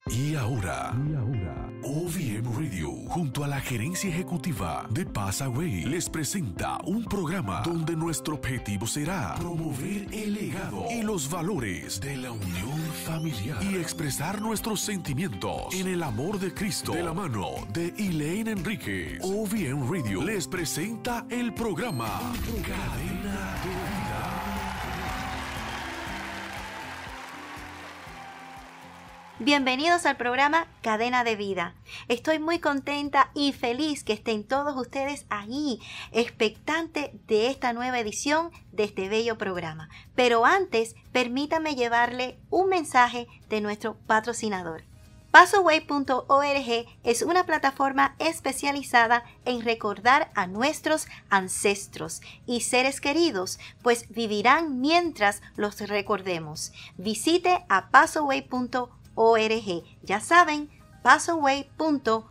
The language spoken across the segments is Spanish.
Y ahora, OVM Radio, junto a la gerencia ejecutiva de Passaway, les presenta un programa donde nuestro objetivo será promover el legado y los valores de la unión familiar y expresar nuestros sentimientos en el amor de Cristo. De la mano de Elaine Enríquez, OVM Radio les presenta el programa Cadena de Vida. Bienvenidos al programa Cadena de Vida. Estoy muy contenta y feliz que estén todos ustedes ahí, expectantes de esta nueva edición de este bello programa. Pero antes, permítame llevarle un mensaje de nuestro patrocinador. Passaway.org es una plataforma especializada en recordar a nuestros ancestros y seres queridos, pues vivirán mientras los recordemos. Visite a Passaway.org. Ya saben, Passaway.org.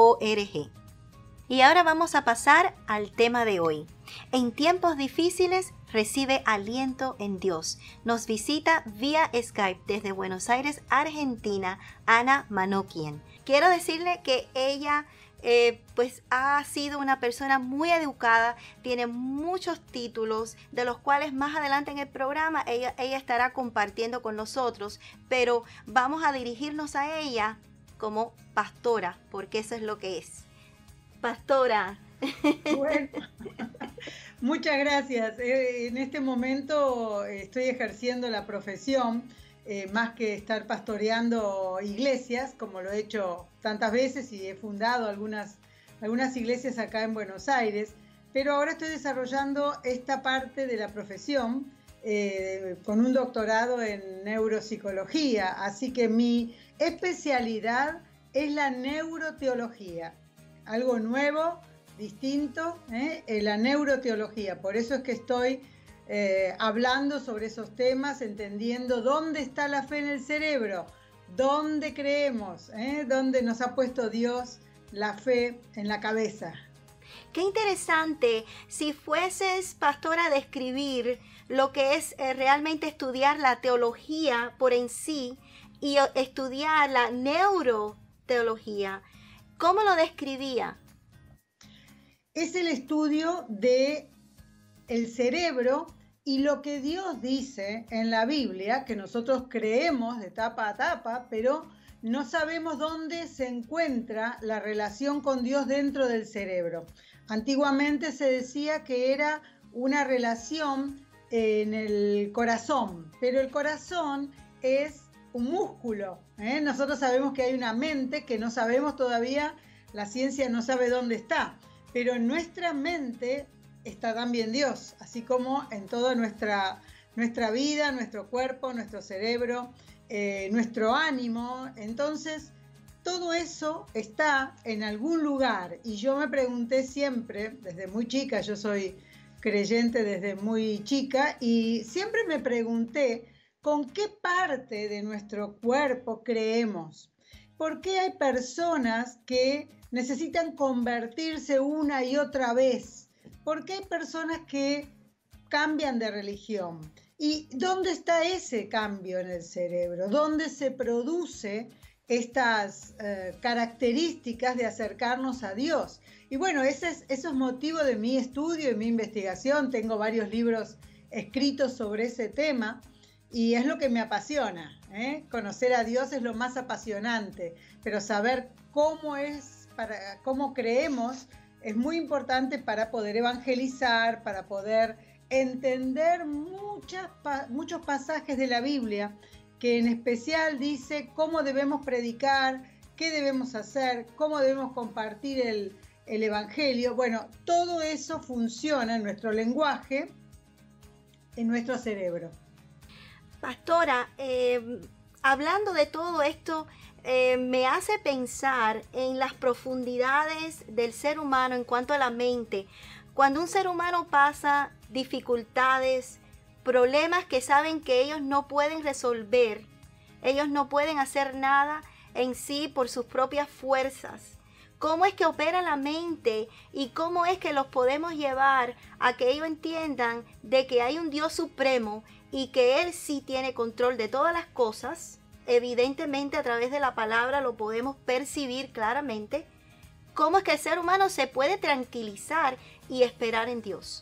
Y ahora vamos a pasar al tema de hoy. En tiempos difíciles, recibe aliento en Dios. Nos visita vía Skype desde Buenos Aires, Argentina, Ana Manoukian. Quiero decirle que ella pues ha sido una persona muy educada, tiene muchos títulos, de los cuales más adelante en el programa ella estará compartiendo con nosotros, pero vamos a dirigirnos a ella como pastora, porque eso es lo que es. Pastora. Bueno, muchas gracias. En este momento estoy ejerciendo la profesión, más que estar pastoreando iglesias, como lo he hecho tantas veces y he fundado algunas iglesias acá en Buenos Aires, pero ahora estoy desarrollando esta parte de la profesión con un doctorado en neuropsicología, así que mi especialidad es la neuroteología, algo nuevo, distinto, la neuroteología. Por eso es que estoy hablando sobre esos temas, entendiendo dónde está la fe en el cerebro, dónde creemos, dónde nos ha puesto Dios la fe en la cabeza. Qué interesante. Si fueses, pastora, a describir lo que es realmente estudiar la teología por en sí y estudiar la neuroteología, ¿cómo lo describía? Es el estudio de el cerebro y lo que Dios dice en la Biblia, que nosotros creemos de tapa a tapa, pero no sabemos dónde se encuentra la relación con Dios dentro del cerebro. Antiguamente se decía que era una relación en el corazón, pero el corazón es un músculo, Nosotros sabemos que hay una mente que no sabemos todavía, la ciencia no sabe dónde está, pero en nuestra mente está también Dios, así como en toda nuestra vida, nuestro cuerpo, nuestro cerebro, nuestro ánimo. Entonces, todo eso está en algún lugar. Y yo me pregunté siempre, desde muy chica, yo soy creyente desde muy chica, y siempre me pregunté con qué parte de nuestro cuerpo creemos. ¿Por qué hay personas que necesitan convertirse una y otra vez? ¿Por qué hay personas que cambian de religión? ¿Y dónde está ese cambio en el cerebro? ¿Dónde se produce estas características de acercarnos a Dios? Y bueno, eso es motivo de mi estudio y mi investigación. Tengo varios libros escritos sobre ese tema y es lo que me apasiona, Conocer a Dios es lo más apasionante, pero saber cómo creemos es muy importante para poder evangelizar, para poder entender muchos pasajes de la Biblia, que en especial dice cómo debemos predicar, qué debemos hacer, cómo debemos compartir el evangelio. Bueno, todo eso funciona en nuestro lenguaje, en nuestro cerebro. Pastora, hablando de todo esto, me hace pensar en las profundidades del ser humano en cuanto a la mente. Cuando un ser humano pasa dificultades, problemas que saben que ellos no pueden resolver, ellos no pueden hacer nada en sí por sus propias fuerzas. ¿Cómo es que opera la mente y cómo es que los podemos llevar a que ellos entiendan de que hay un Dios supremo y que Él sí tiene control de todas las cosas? evidentemente a través de la palabra lo podemos percibir claramente, cómo es que el ser humano se puede tranquilizar y esperar en Dios.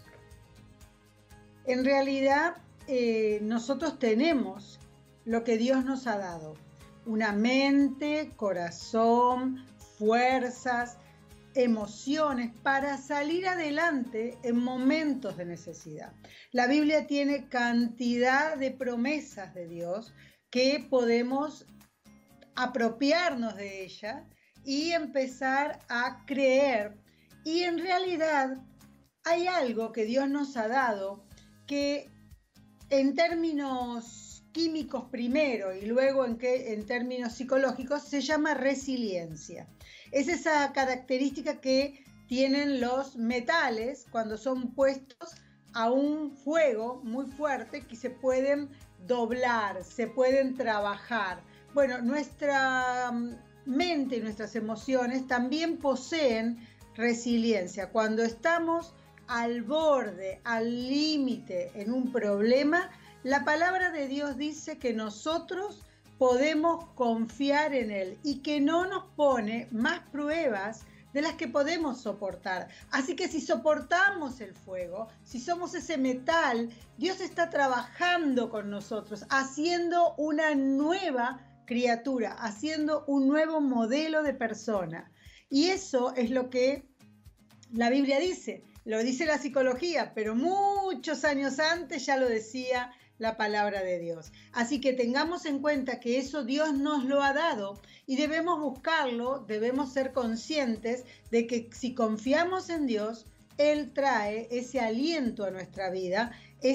En realidad, nosotros tenemos lo que Dios nos ha dado: una mente, corazón, fuerzas, emociones para salir adelante en momentos de necesidad. La Biblia tiene cantidad de promesas de Dios que podemos apropiarnos de ellas y empezar a creer. Y en realidad hay algo que Dios nos ha dado que en términos químicos primero y luego en términos psicológicos se llama resiliencia. Es esa característica que tienen los metales cuando son puestos a un fuego muy fuerte, que se pueden doblar, se pueden trabajar. Bueno, nuestra mente y nuestras emociones también poseen resiliencia. Cuando estamos al borde, al límite en un problema, la palabra de Dios dice que nosotros podemos confiar en Él y que no nos pone más pruebas de las que podemos soportar. Así que si soportamos el fuego, si somos ese metal, Dios está trabajando con nosotros, haciendo una nueva criatura, haciendo un nuevo modelo de persona. Y eso es lo que la Biblia dice. Lo dice la psicología, pero muchos años antes ya lo decía la palabra de Dios. Así que tengamos en cuenta que eso Dios nos lo ha dado y debemos buscarlo, debemos ser conscientes de que si confiamos en Dios, Él trae ese aliento a nuestra vida,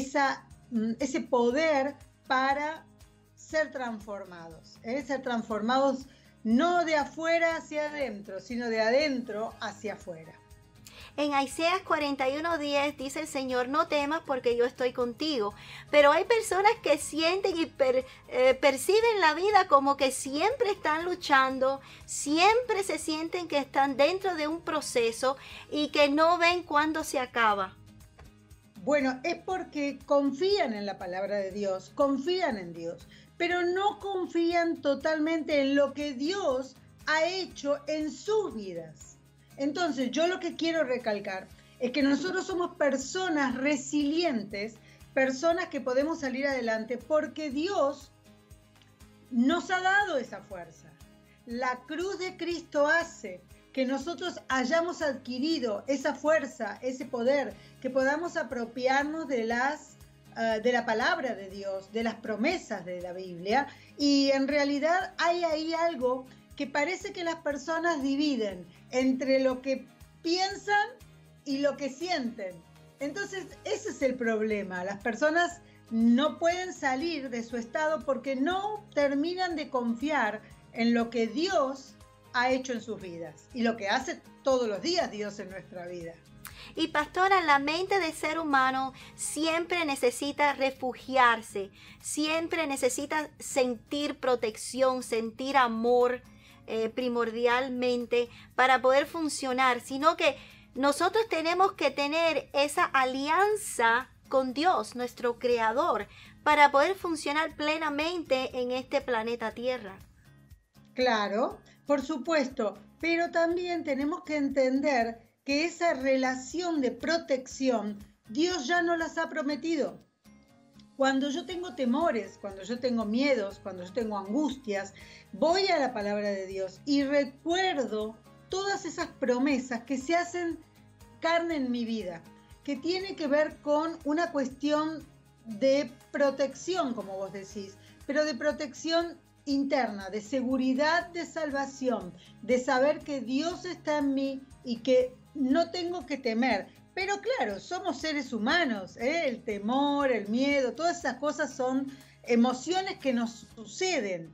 ese poder para ser transformados, ser transformados no de afuera hacia adentro, sino de adentro hacia afuera. En Isaías 41:10 dice el Señor: no temas porque yo estoy contigo. Pero hay personas que sienten y perciben la vida como que siempre están luchando, siempre se sienten que están dentro de un proceso y que no ven cuándo se acaba. Bueno, es porque confían en la palabra de Dios, confían en Dios, pero no confían totalmente en lo que Dios ha hecho en sus vidas. Entonces, yo lo que quiero recalcar es que nosotros somos personas resilientes, personas que podemos salir adelante porque Dios nos ha dado esa fuerza. La cruz de Cristo hace que nosotros hayamos adquirido esa fuerza, ese poder, que podamos apropiarnos de la palabra de Dios, de las promesas de la Biblia. Y en realidad hay ahí algo que parece que las personas dividen entre lo que piensan y lo que sienten. Entonces, ese es el problema. Las personas no pueden salir de su estado porque no terminan de confiar en lo que Dios ha hecho en sus vidas y lo que hace todos los días Dios en nuestra vida. Y pastora, la mente del ser humano siempre necesita refugiarse, siempre necesita sentir protección, sentir amor, primordialmente para poder funcionar, sino que nosotros tenemos que tener esa alianza con Dios, nuestro creador, para poder funcionar plenamente en este planeta Tierra. Claro, por supuesto, pero también tenemos que entender que esa relación de protección Dios ya nos las ha prometido. Cuando yo tengo temores, cuando yo tengo miedos, cuando yo tengo angustias, voy a la palabra de Dios y recuerdo todas esas promesas que se hacen carne en mi vida, que tiene que ver con una cuestión de protección, como vos decís, pero de protección interna, de seguridad, de salvación, de saber que Dios está en mí y que no tengo que temer. Pero claro, somos seres humanos, el temor, el miedo, todas esas cosas son emociones que nos suceden.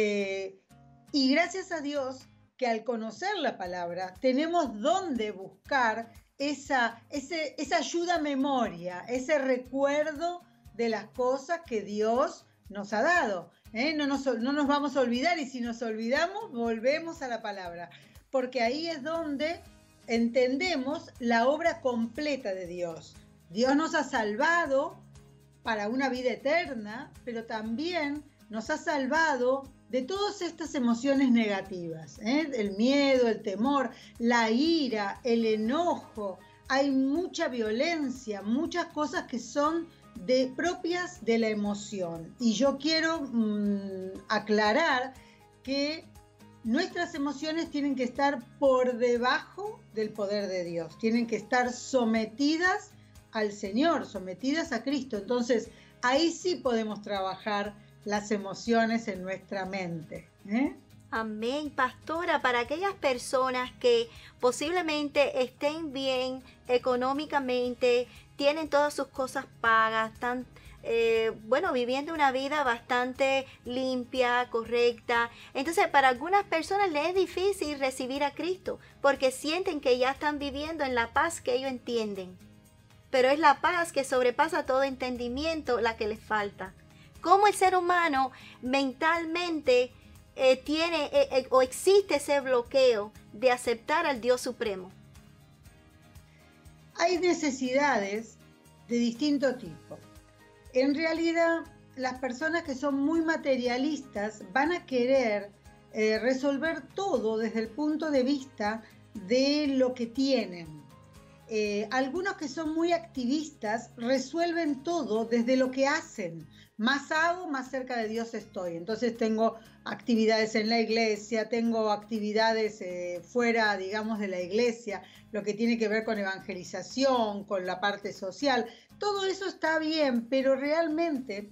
Y gracias a Dios que al conocer la palabra tenemos dónde buscar esa ayuda a memoria, ese recuerdo de las cosas que Dios nos ha dado. No nos vamos a olvidar, y si nos olvidamos volvemos a la palabra, porque ahí es donde entendemos la obra completa de Dios. Dios nos ha salvado para una vida eterna, pero también nos ha salvado de todas estas emociones negativas, el miedo, el temor, la ira, el enojo. Hay mucha violencia, muchas cosas que son propias de la emoción. Y yo quiero aclarar que nuestras emociones tienen que estar por debajo del poder de Dios, tienen que estar sometidas al Señor, sometidas a Cristo. Entonces, ahí sí podemos trabajar las emociones en nuestra mente. Amén, pastora. Para aquellas personas que posiblemente estén bien económicamente, tienen todas sus cosas pagas, están viviendo una vida bastante limpia, correcta. Entonces, para algunas personas les es difícil recibir a Cristo porque sienten que ya están viviendo en la paz que ellos entienden. Pero es la paz que sobrepasa todo entendimiento la que les falta. ¿Cómo el ser humano mentalmente tiene o existe ese bloqueo de aceptar al Dios Supremo? Hay necesidades de distinto tipo. En realidad, las personas que son muy materialistas van a querer resolver todo desde el punto de vista de lo que tienen. Algunos que son muy activistas resuelven todo desde lo que hacen. Más hago, más cerca de Dios estoy. Entonces tengo actividades en la iglesia, tengo actividades fuera, digamos, de la iglesia, lo que tiene que ver con evangelización, con la parte social. Todo eso está bien, pero realmente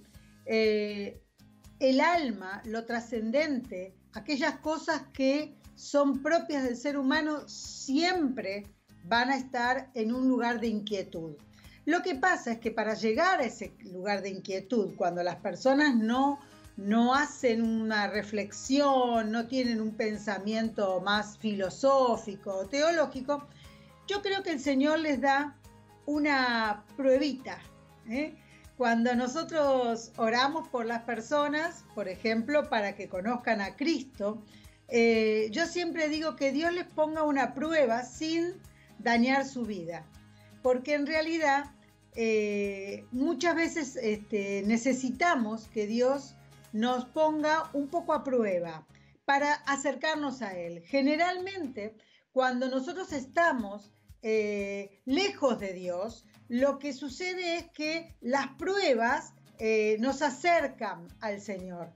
el alma, lo trascendente, aquellas cosas que son propias del ser humano, siempre van a estar en un lugar de inquietud. Lo que pasa es que para llegar a ese lugar de inquietud, cuando las personas no hacen una reflexión, no tienen un pensamiento más filosófico o teológico, yo creo que el Señor les da una pruebita. Cuando nosotros oramos por las personas, por ejemplo, para que conozcan a Cristo, yo siempre digo que Dios les ponga una prueba sin dañar su vida, porque en realidad muchas veces necesitamos que Dios nos ponga un poco a prueba para acercarnos a Él. Generalmente, cuando nosotros estamos lejos de Dios, lo que sucede es que las pruebas nos acercan al Señor.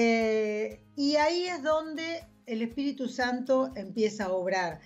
Y ahí es donde el Espíritu Santo empieza a obrar.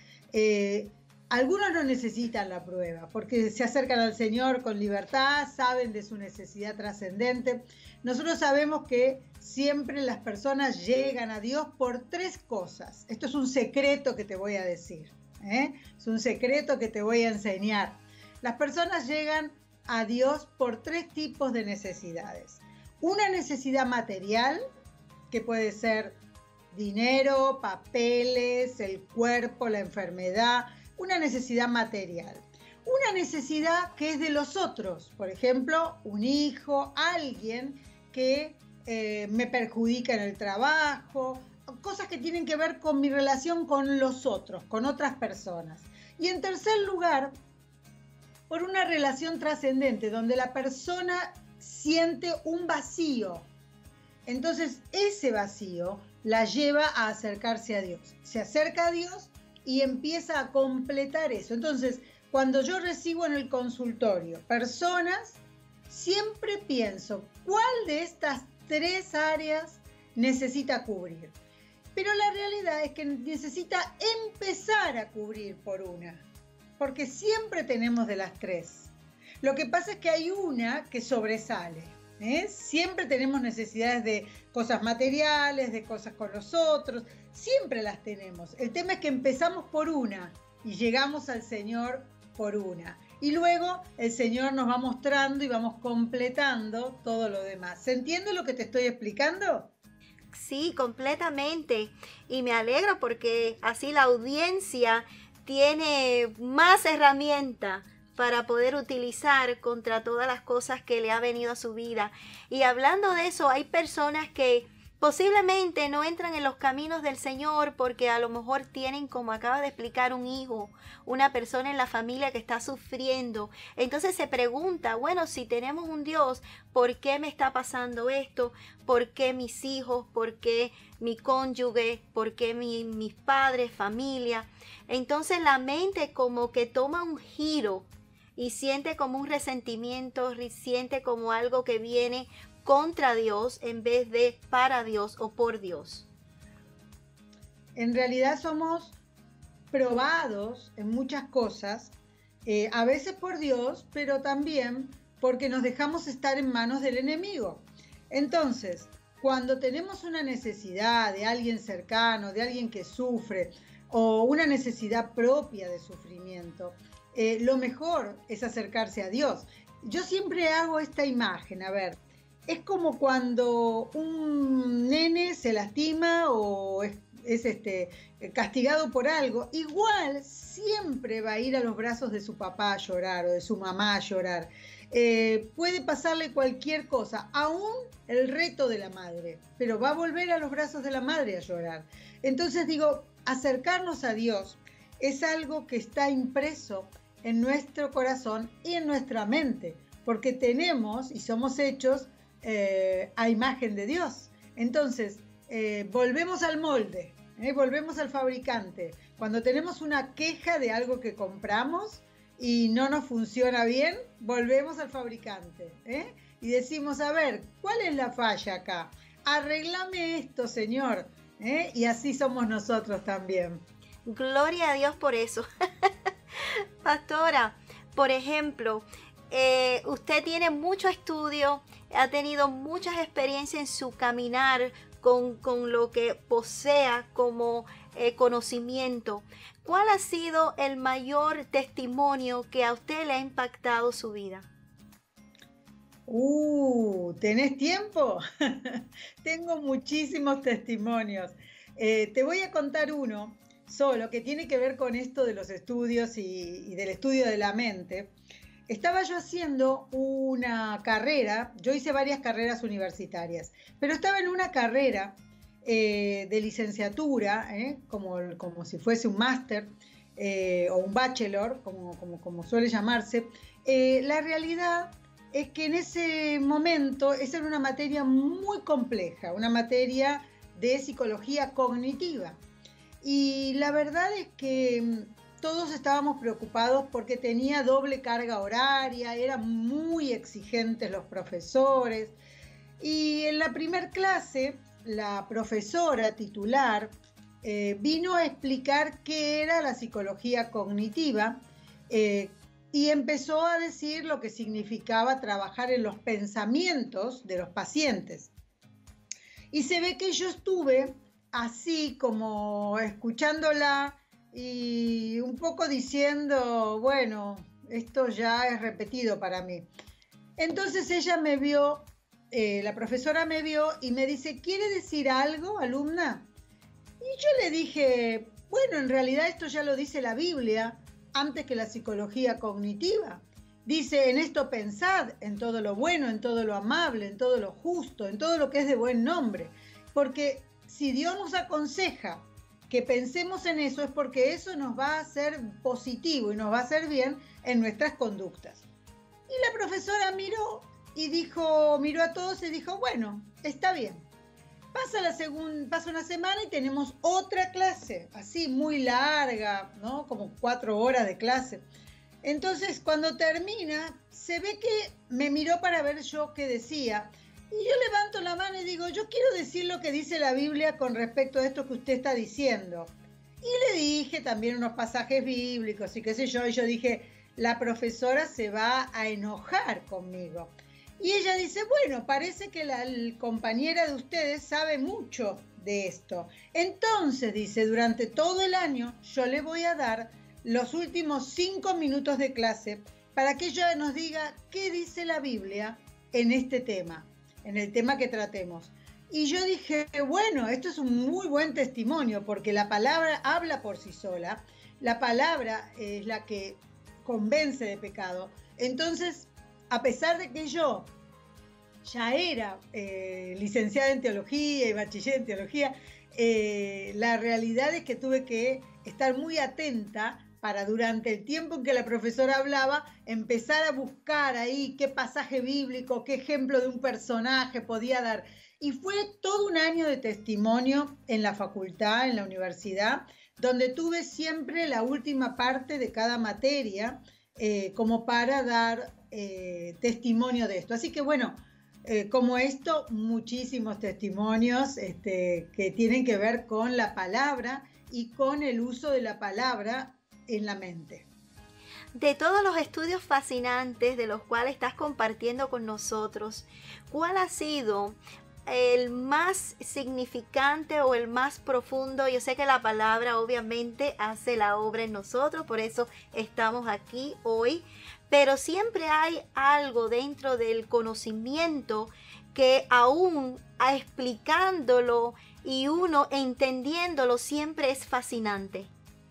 Algunos no necesitan la prueba porque se acercan al Señor con libertad, saben de su necesidad trascendente. Nosotros sabemos que siempre las personas llegan a Dios por tres cosas. Esto es un secreto que te voy a decir, es un secreto que te voy a enseñar. Las personas llegan a Dios por tres tipos de necesidades. Una necesidad material, que puede ser dinero, papeles, el cuerpo, la enfermedad. Una necesidad material. Una necesidad que es de los otros, por ejemplo, un hijo, alguien que me perjudica en el trabajo, cosas que tienen que ver con mi relación con los otros, con otras personas. Y en tercer lugar, por una relación trascendente, donde la persona siente un vacío. Entonces, ese vacío la lleva a acercarse a Dios. Se acerca a Dios y empieza a completar eso. Entonces, cuando yo recibo en el consultorio personas, siempre pienso, ¿cuál de estas tres áreas necesita cubrir? Pero la realidad es que necesita empezar a cubrir por una, porque siempre tenemos de las tres. Lo que pasa es que hay una que sobresale. Siempre tenemos necesidades de cosas materiales, de cosas con los otros, siempre las tenemos. El tema es que empezamos por una y llegamos al Señor por una. Y luego el Señor nos va mostrando y vamos completando todo lo demás. ¿Se entiende lo que te estoy explicando? Sí, completamente. Y me alegro porque así la audiencia tiene más herramientas para poder utilizar contra todas las cosas que le ha venido a su vida. Y hablando de eso, hay personas que Posiblemente no entran en los caminos del Señor porque a lo mejor tienen, como acaba de explicar, un hijo, una persona en la familia que está sufriendo. Entonces se pregunta, bueno, si tenemos un Dios, ¿por qué me está pasando esto? ¿Por qué mis hijos? ¿Por qué mi cónyuge? ¿Por qué mis padres, familia? Entonces la mente como que toma un giro y siente como un resentimiento, siente como algo que viene contra Dios en vez de para Dios o por Dios. En realidad somos probados en muchas cosas, a veces por Dios, pero también porque nos dejamos estar en manos del enemigo. Entonces, cuando tenemos una necesidad de alguien cercano, de alguien que sufre, o una necesidad propia de sufrimiento, lo mejor es acercarse a Dios. Yo siempre hago esta imagen, a ver, es como cuando un nene se lastima o es castigado por algo, igual siempre va a ir a los brazos de su papá a llorar o de su mamá a llorar. Puede pasarle cualquier cosa, aún el reto de la madre, pero va a volver a los brazos de la madre a llorar. Entonces digo, acercarnos a Dios es algo que está impreso en nuestro corazón y en nuestra mente, porque tenemos y somos hechos a imagen de Dios. Entonces, volvemos al molde, volvemos al fabricante. Cuando tenemos una queja de algo que compramos y no nos funciona bien, volvemos al fabricante, y decimos, a ver, ¿cuál es la falla acá? Arréglame esto, Señor. Y así somos nosotros también. Gloria a Dios por eso. Pastora, por ejemplo, usted tiene mucho estudio, ha tenido muchas experiencias en su caminar con lo que posea como conocimiento. ¿Cuál ha sido el mayor testimonio que a usted le ha impactado su vida? ¿Tenés tiempo? Tengo muchísimos testimonios. Te voy a contar uno solo que tiene que ver con esto de los estudios y del estudio de la mente. Estaba yo haciendo una carrera, yo hice varias carreras universitarias, pero estaba en una carrera de licenciatura, como si fuese un máster o un bachelor, como suele llamarse. La realidad es que en ese momento esa era una materia muy compleja, una materia de psicología cognitiva. Y la verdad es que todos estábamos preocupados porque tenía doble carga horaria, eran muy exigentes los profesores. Y en la primer clase, la profesora titular vino a explicar qué era la psicología cognitiva y empezó a decir lo que significaba trabajar en los pensamientos de los pacientes. Y se ve que yo estuve así como escuchándola y un poco diciendo, bueno, esto ya es repetido para mí. Entonces ella me vio, la profesora me vio y me dice, ¿quiere decir algo, alumna? Y yo le dije, bueno, en realidad esto ya lo dice la Biblia, antes que la psicología cognitiva. Dice, en esto pensad, en todo lo bueno, en todo lo amable, en todo lo justo, en todo lo que es de buen nombre. Porque si Dios nos aconseja que pensemos en eso, es porque eso nos va a hacer positivo y nos va a hacer bien en nuestras conductas. Y la profesora miró a todos y dijo, bueno, está bien. Pasa una semana y tenemos otra clase, así muy larga, ¿no? Como 4 horas de clase. Entonces, cuando termina, se ve que me miró para ver yo qué decía. Y yo levanto la mano y digo, yo quiero decir lo que dice la Biblia con respecto a esto que usted está diciendo. Y le dije también unos pasajes bíblicos y qué sé yo. Y yo dije, la profesora se va a enojar conmigo. Y ella dice, bueno, parece que la compañera de ustedes sabe mucho de esto. Entonces, dice, durante todo el año yo le voy a dar los últimos 5 minutos de clase para que ella nos diga qué dice la Biblia en este tema, en el tema que tratemos. Y yo dije, bueno, esto es un muy buen testimonio porque la palabra habla por sí sola, la palabra es la que convence de pecado. Entonces, a pesar de que yo ya era licenciada en teología y bachiller en teología, la realidad es que tuve que estar muy atenta para durante el tiempo en que la profesora hablaba, empezar a buscar ahí qué pasaje bíblico, qué ejemplo de un personaje podía dar. Y fue todo un año de testimonio en la facultad, en la universidad, donde tuve siempre la última parte de cada materia como para dar testimonio de esto. Así que bueno, como esto, muchísimos testimonios que tienen que ver con la palabra y con el uso de la palabra en la mente. De todos los estudios fascinantes de los cuales estás compartiendo con nosotros, ¿cuál ha sido el más significante o el más profundo? Yo sé que la palabra obviamente hace la obra en nosotros, por eso estamos aquí hoy, pero siempre hay algo dentro del conocimiento que aún explicándolo y uno entendiéndolo siempre es fascinante.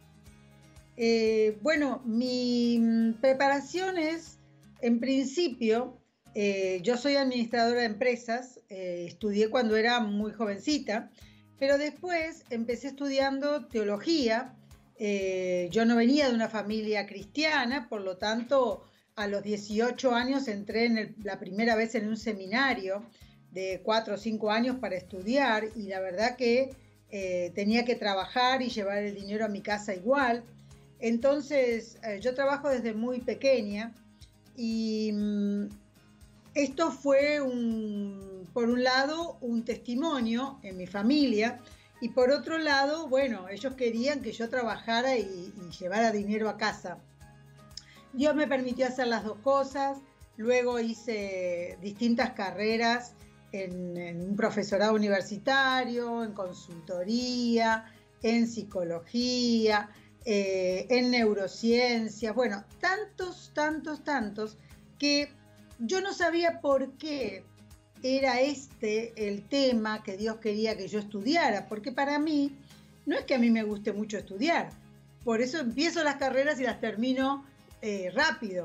Bueno, mi preparación es, en principio, yo soy administradora de empresas, estudié cuando era muy jovencita, pero después empecé estudiando teología. Yo no venía de una familia cristiana, por lo tanto, a los 18 años entré la primera vez en un seminario de 4 o 5 años para estudiar, y la verdad que tenía que trabajar y llevar el dinero a mi casa igual. Entonces, yo trabajo desde muy pequeña y esto fue, por un lado, un testimonio en mi familia, y por otro lado, bueno, ellos querían que yo trabajara y llevara dinero a casa. Dios me permitió hacer las dos cosas. Luego hice distintas carreras en un profesorado universitario, en consultoría, en psicología, en neurociencias, bueno, tantos, que yo no sabía por qué era el tema que Dios quería que yo estudiara, porque para mí, no es que a mí me guste mucho estudiar, por eso empiezo las carreras y las termino rápido,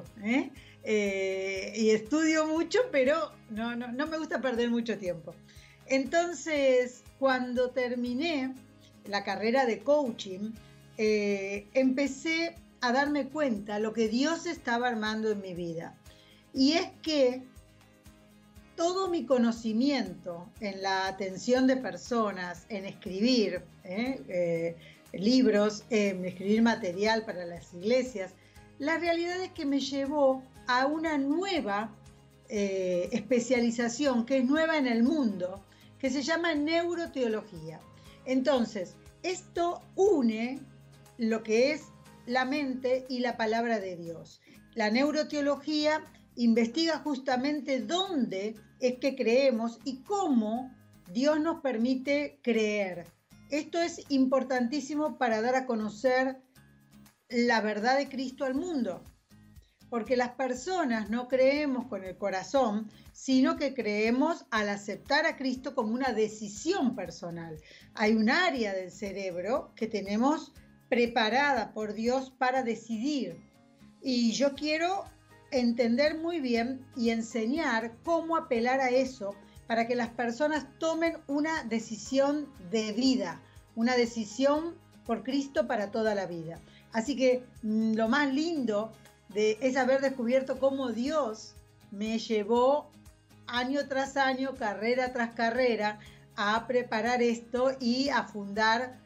y estudio mucho, pero no me gusta perder mucho tiempo. Entonces, cuando terminé la carrera de coaching, empecé a darme cuenta lo que Dios estaba armando en mi vida. Y es que todo mi conocimiento en la atención de personas, en escribir libros, en escribir material para las iglesias, la realidad es que me llevó a una nueva especialización que es nueva en el mundo, que se llama neuroteología. Entonces, esto une lo que es la mente y la palabra de Dios. La neuroteología investiga justamente dónde es que creemos y cómo Dios nos permite creer. Esto es importantísimo para dar a conocer la verdad de Cristo al mundo, porque las personas no creemos con el corazón, sino que creemos al aceptar a Cristo como una decisión personal. Hay un área del cerebro que tenemos preparada por Dios para decidir, y yo quiero entender muy bien y enseñar cómo apelar a eso para que las personas tomen una decisión de vida, una decisión por Cristo para toda la vida. Así que lo más lindo es haber descubierto cómo Dios me llevó año tras año, carrera tras carrera, a preparar esto y a fundar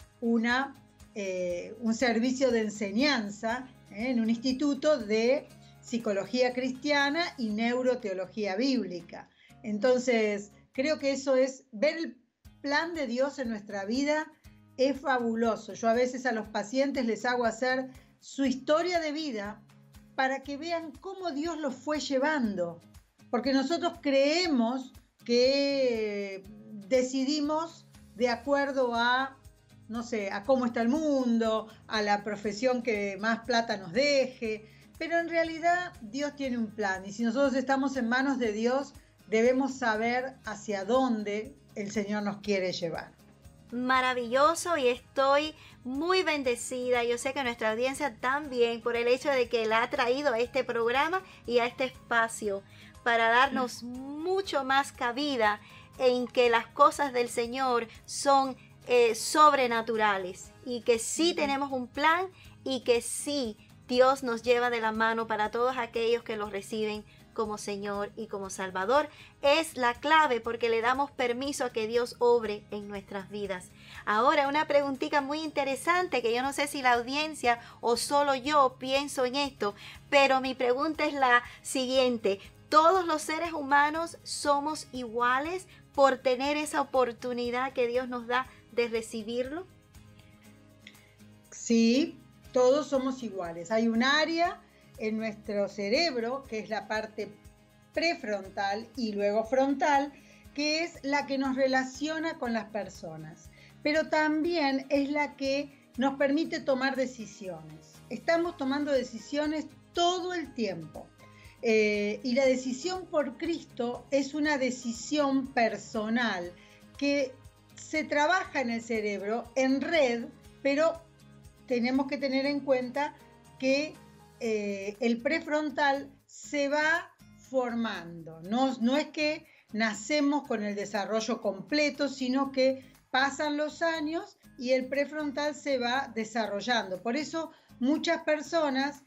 un servicio de enseñanza en un instituto de psicología cristiana y neuroteología bíblica. Entonces, creo que eso es, ver el plan de Dios en nuestra vida es fabuloso. Yo a veces a los pacientes les hago hacer su historia de vida para que vean cómo Dios los fue llevando, porque nosotros creemos que decidimos de acuerdo a, no sé, a cómo está el mundo, a la profesión que más plata nos deje, pero en realidad Dios tiene un plan, y si nosotros estamos en manos de Dios, debemos saber hacia dónde el Señor nos quiere llevar. Maravilloso, y estoy muy bendecida. Yo sé que nuestra audiencia también, por el hecho de que la ha traído a este programa y a este espacio para darnos mucho más cabida en que las cosas del Señor son sobrenaturales y que sí tenemos un plan y que sí Dios nos lleva de la mano para todos aquellos que los reciben como Señor y como Salvador. Es la clave porque le damos permiso a que Dios obre en nuestras vidas. Ahora, una preguntita muy interesante que yo no sé si la audiencia o solo yo pienso en esto, pero mi pregunta es la siguiente: ¿todos los seres humanos somos iguales por tener esa oportunidad que Dios nos da de recibirlo? Sí, todos somos iguales. Hay un área en nuestro cerebro, que es la parte prefrontal y luego frontal, que es la que nos relaciona con las personas, pero también es la que nos permite tomar decisiones. Estamos tomando decisiones todo el tiempo. Y la decisión por Cristo es una decisión personal que se trabaja en el cerebro en red, pero tenemos que tener en cuenta que el prefrontal se va formando. No es que nacemos con el desarrollo completo, sino que pasan los años y el prefrontal se va desarrollando. Por eso muchas personas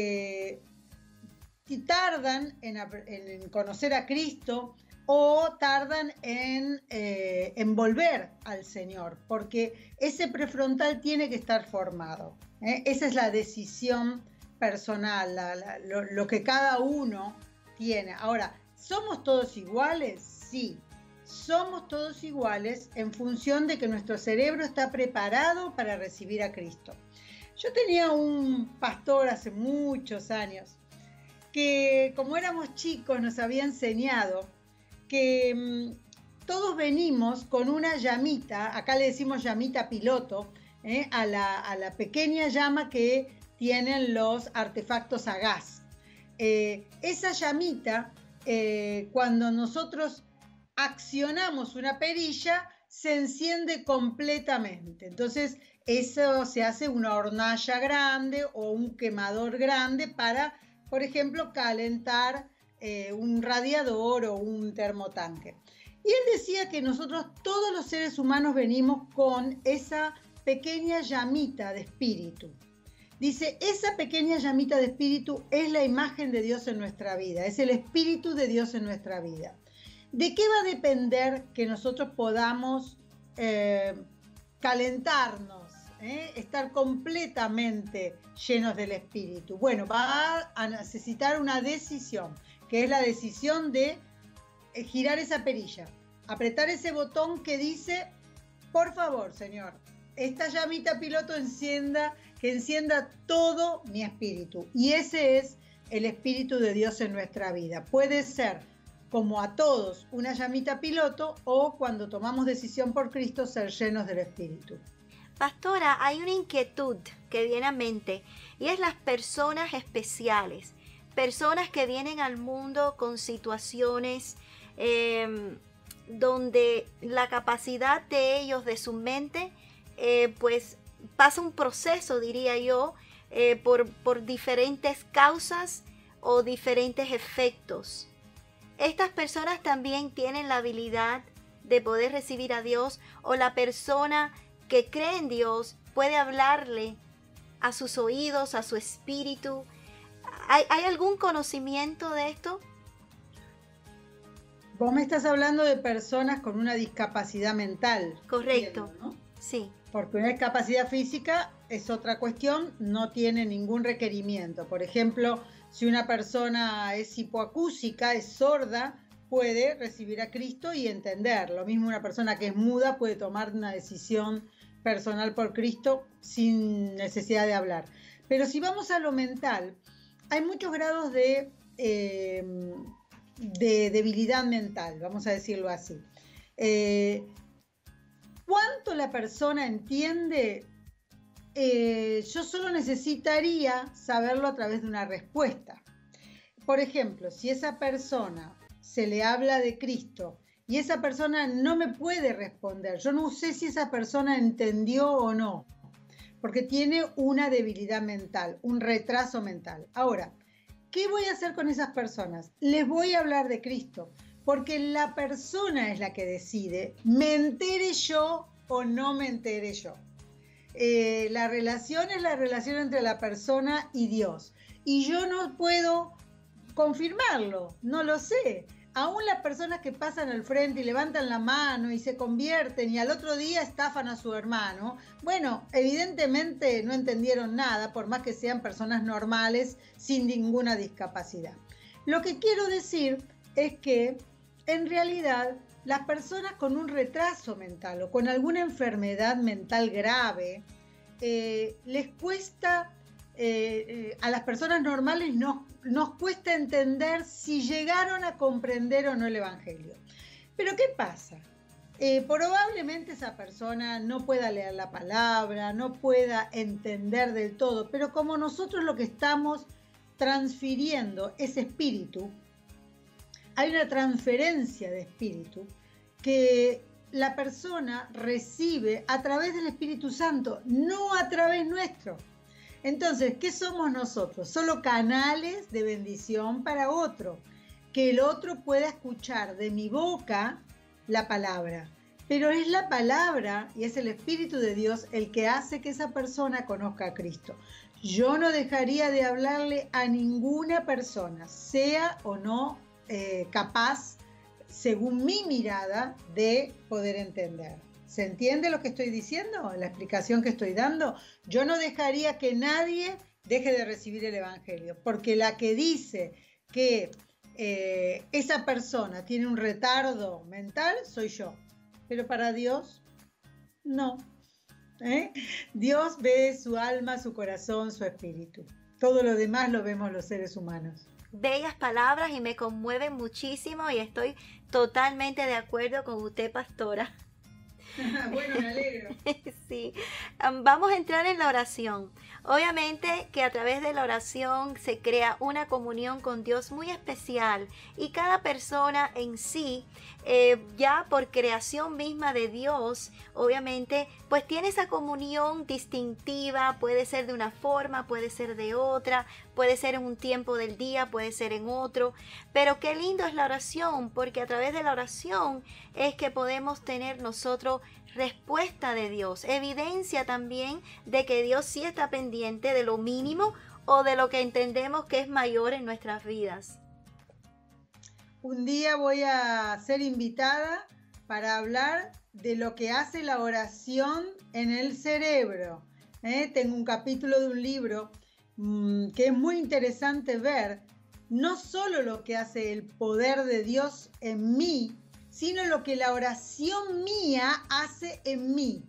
tardan en conocer a Cristo o tardan en volver al Señor, porque ese prefrontal tiene que estar formado. Esa es la decisión personal, lo que cada uno tiene. Ahora, ¿somos todos iguales? Sí, somos todos iguales en función de que nuestro cerebro está preparado para recibir a Cristo. Yo tenía un pastor hace muchos años que, como éramos chicos, nos había enseñado que todos venimos con una llamita, acá le decimos llamita piloto, a la pequeña llama que tienen los artefactos a gas. Esa llamita, cuando nosotros accionamos una perilla, se enciende completamente. Entonces, eso se hace una hornalla grande o un quemador grande para, por ejemplo, calentar un radiador o un termotanque. Y él decía que nosotros, todos los seres humanos, venimos con esa pequeña llamita de espíritu. Dice, esa pequeña llamita de espíritu es la imagen de Dios en nuestra vida, es el espíritu de Dios en nuestra vida. ¿De qué va a depender que nosotros podamos calentarnos, estar completamente llenos del espíritu? Bueno, va a necesitar una decisión, que es la decisión de girar esa perilla, apretar ese botón que dice, por favor, Señor, esta llamita piloto que encienda todo mi espíritu. Y ese es el espíritu de Dios en nuestra vida. Puede ser, como a todos, una llamita piloto, o cuando tomamos decisión por Cristo, ser llenos del espíritu. Pastora, hay una inquietud que viene a mente, y es las personas especiales, personas que vienen al mundo con situaciones donde la capacidad de ellos, de su mente, pues pasa un proceso, diría yo, por diferentes causas o diferentes efectos. Estas personas también tienen la habilidad de poder recibir a Dios, o la persona que cree en Dios puede hablarle a sus oídos, a su espíritu. ¿Hay algún conocimiento de esto? Vos me estás hablando de personas con una discapacidad mental. Correcto, entiendo, ¿no? Sí. Porque una discapacidad física es otra cuestión, no tiene ningún requerimiento. Por ejemplo, si una persona es hipoacúsica, es sorda, puede recibir a Cristo y entender. Lo mismo una persona que es muda puede tomar una decisión personal por Cristo sin necesidad de hablar. Pero si vamos a lo mental, hay muchos grados de debilidad mental, vamos a decirlo así. ¿Cuánto la persona entiende? Yo solo necesitaría saberlo a través de una respuesta. Por ejemplo, si esa persona se le habla de Cristo y esa persona no me puede responder, yo no sé si esa persona entendió o no, porque tiene una debilidad mental, un retraso mental. Ahora, ¿qué voy a hacer con esas personas? Les voy a hablar de Cristo, porque la persona es la que decide, me entere yo o no me entere yo. La relación es la relación entre la persona y Dios. Y yo no puedo confirmarlo, no lo sé. Aún las personas que pasan al frente y levantan la mano y se convierten y al otro día estafan a su hermano, bueno, evidentemente no entendieron nada, por más que sean personas normales sin ninguna discapacidad. Lo que quiero decir es que en realidad las personas con un retraso mental o con alguna enfermedad mental grave, les cuesta, a las personas normales nos cuesta entender si llegaron a comprender o no el Evangelio. Pero ¿qué pasa? Probablemente esa persona no pueda leer la palabra, no pueda entender del todo, pero como nosotros lo que estamos transfiriendo es espíritu, hay una transferencia de espíritu que la persona recibe a través del Espíritu Santo, no a través nuestro. Entonces, ¿qué somos nosotros? Solo canales de bendición para otro, que el otro pueda escuchar de mi boca la palabra. Pero es la palabra y es el Espíritu de Dios el que hace que esa persona conozca a Cristo. Yo no dejaría de hablarle a ninguna persona, sea o no capaz, según mi mirada, de poder entender. ¿Se entiende lo que estoy diciendo? La explicación que estoy dando. Yo no dejaría que nadie deje de recibir el Evangelio, porque la que dice que esa persona tiene un retardo mental soy yo. Pero para Dios, no. Dios ve su alma, su corazón, su espíritu. Todo lo demás lo vemos los seres humanos. Bellas palabras y me conmueven muchísimo y estoy totalmente de acuerdo con usted, pastora. Bueno, me alegro. Sí, vamos a entrar en la oración. Obviamente que a través de la oración se crea una comunión con Dios muy especial y cada persona en sí, ya por creación misma de Dios, obviamente, pues tiene esa comunión distintiva, puede ser de una forma, puede ser de otra, puede ser en un tiempo del día, puede ser en otro, pero qué lindo es la oración, porque a través de la oración es que podemos tener nosotros respuesta de Dios, evidencia también de que Dios sí está pendiente de lo mínimo o de lo que entendemos que es mayor en nuestras vidas. Un día voy a ser invitada para hablar de lo que hace la oración en el cerebro. Tengo un capítulo de un libro que es muy interesante ver, no solo lo que hace el poder de Dios en mí, sino lo que la oración mía hace en mí,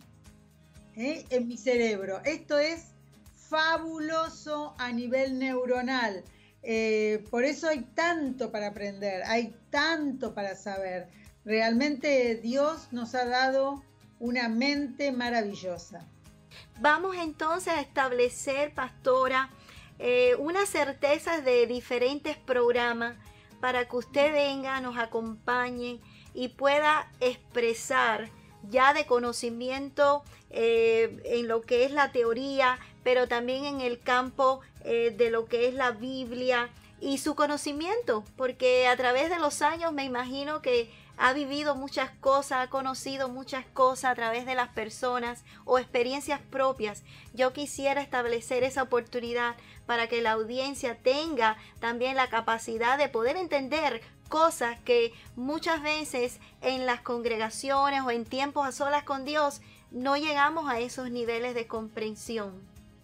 en mi cerebro. Esto es fabuloso a nivel neuronal. Por eso hay tanto para aprender, hay tanto para saber. Realmente Dios nos ha dado una mente maravillosa. Vamos entonces a establecer, pastora, unas certezas de diferentes programas para que usted venga, nos acompañe y pueda expresar ya de conocimiento en lo que es la teoría, pero también en el campo de lo que es la Biblia y su conocimiento, porque a través de los años me imagino que ha vivido muchas cosas, ha conocido muchas cosas a través de las personas o experiencias propias. Yo quisiera establecer esa oportunidad para que la audiencia tenga también la capacidad de poder entender cosas que muchas veces en las congregaciones o en tiempos a solas con Dios no llegamos a esos niveles de comprensión.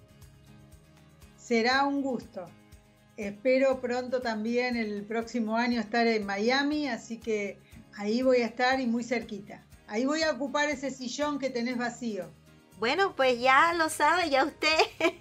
Será un gusto. Espero pronto también el próximo año estar en Miami, así que ahí voy a estar y muy cerquita. Ahí voy a ocupar ese sillón que tenés vacío. Bueno, pues ya lo sabe, ya usted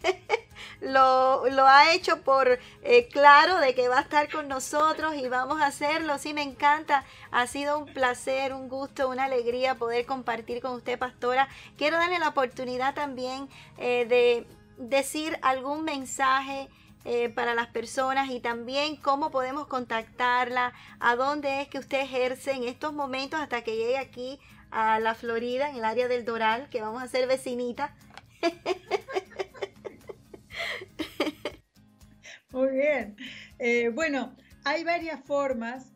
lo ha hecho por claro de que va a estar con nosotros y vamos a hacerlo. Sí, me encanta. Ha sido un placer, un gusto, una alegría poder compartir con usted, pastora. Quiero darle la oportunidad también de decir algún mensaje para las personas y también cómo podemos contactarla, a dónde es que usted ejerce en estos momentos hasta que llegue aquí a la Florida, en el área del Doral, que vamos a ser vecinitas. Muy bien. Bueno, hay varias formas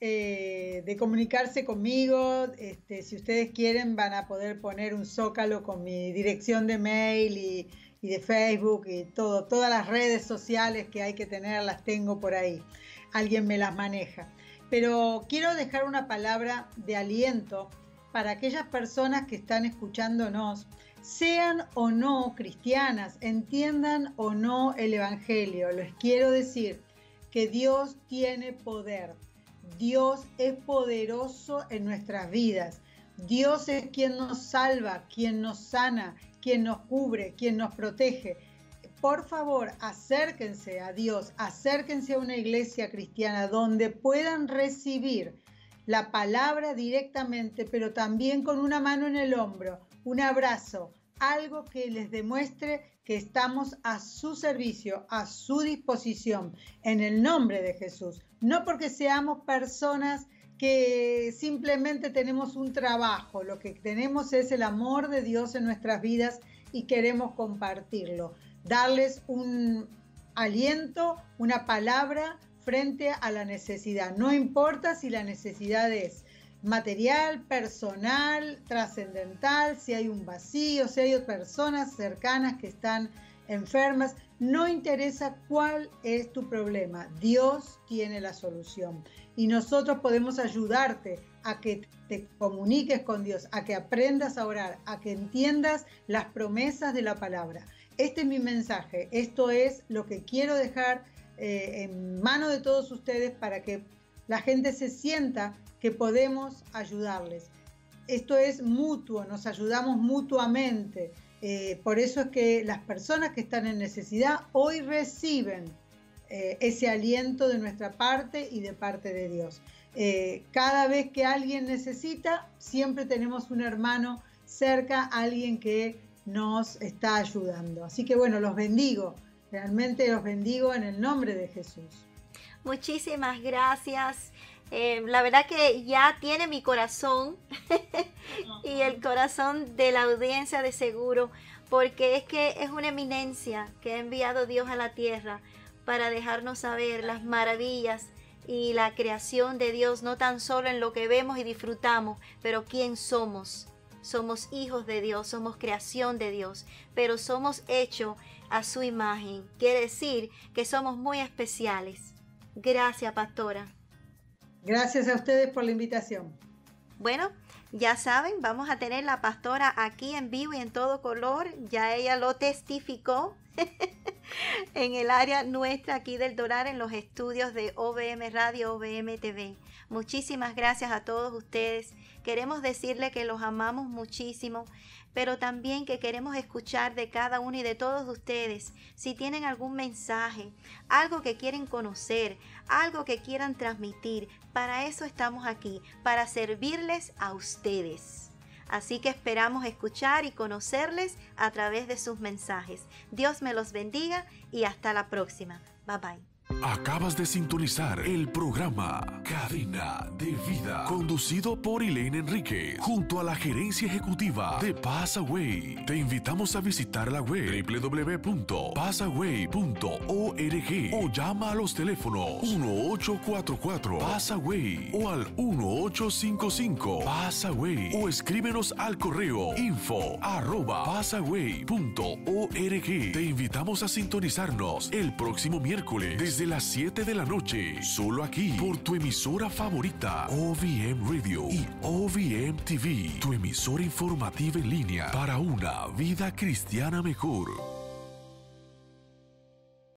de comunicarse conmigo. Si ustedes quieren van a poder poner un zócalo con mi dirección de mail y de Facebook y todas las redes sociales que hay que tener, las tengo por ahí. Alguien me las maneja. Pero quiero dejar una palabra de aliento para aquellas personas que están escuchándonos, sean o no cristianas, entiendan o no el Evangelio. Les quiero decir que Dios tiene poder. Dios es poderoso en nuestras vidas. Dios es quien nos salva, quien nos sana, quien nos cubre, quien nos protege. Por favor, acérquense a Dios, acérquense a una iglesia cristiana donde puedan recibir la palabra directamente, pero también con una mano en el hombro, un abrazo, algo que les demuestre que estamos a su servicio, a su disposición, en el nombre de Jesús. No porque seamos personas que simplemente tenemos un trabajo, lo que tenemos es el amor de Dios en nuestras vidas y queremos compartirlo. Darles un aliento, una palabra frente a la necesidad. No importa si la necesidad es material, personal, trascendental, si hay un vacío, si hay personas cercanas que están enfermas, no interesa cuál es tu problema. Dios tiene la solución y nosotros podemos ayudarte a que te comuniques con Dios, a que aprendas a orar, a que entiendas las promesas de la palabra. Este es mi mensaje, esto es lo que quiero dejar en manos de todos ustedes para que la gente se sienta que podemos ayudarles. Esto es mutuo, nos ayudamos mutuamente. Por eso es que las personas que están en necesidad hoy reciben ese aliento de nuestra parte y de parte de Dios. Cada vez que alguien necesita, siempre tenemos un hermano cerca, alguien que nos está ayudando. Así que bueno, los bendigo, realmente los bendigo en el nombre de Jesús. Muchísimas gracias. La verdad que ya tiene mi corazón y el corazón de la audiencia de seguro, porque es que es una eminencia que ha enviado Dios a la tierra para dejarnos saber las maravillas y la creación de Dios, no tan solo en lo que vemos y disfrutamos, pero quién somos. Somos hijos de Dios, somos creación de Dios, pero somos hechos a su imagen. Quiere decir que somos muy especiales. Gracias, pastora. Gracias a ustedes por la invitación. Bueno, ya saben, vamos a tener la pastora aquí en vivo y en todo color. Ya ella lo testificó en el área nuestra aquí del Doral, en los estudios de OVM Radio, OVM TV. Muchísimas gracias a todos ustedes. Queremos decirle que los amamos muchísimo, pero también que queremos escuchar de cada uno y de todos ustedes. Si tienen algún mensaje, algo que quieren conocer, algo que quieran transmitir, para eso estamos aquí, para servirles a ustedes. Así que esperamos escuchar y conocerles a través de sus mensajes. Dios me los bendiga y hasta la próxima. Bye bye. Acabas de sintonizar el programa Cadena de Vida, conducido por Elaine Enríquez, junto a la gerencia ejecutiva de Passaway. Te invitamos a visitar la web www.passaway.org o llama a los teléfonos 1844 Passaway o al 1855 Passaway o escríbenos al correo info@passaway.org. Te invitamos a sintonizarnos el próximo miércoles desde las 7 de la noche, solo aquí por tu emisora favorita, OVM Radio y OVM TV, tu emisora informativa en línea para una vida cristiana mejor.